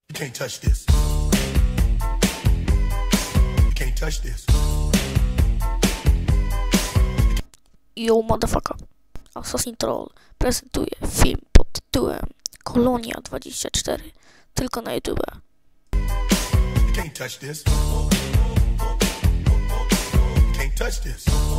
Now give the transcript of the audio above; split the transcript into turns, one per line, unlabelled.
You can't touch this. You can't touch this.
Yo, motherfucker. Assassin Troll prezentuje film pod tytułem Kolonia 24, tylko na YouTube.
You can't touch this. You can't touch this.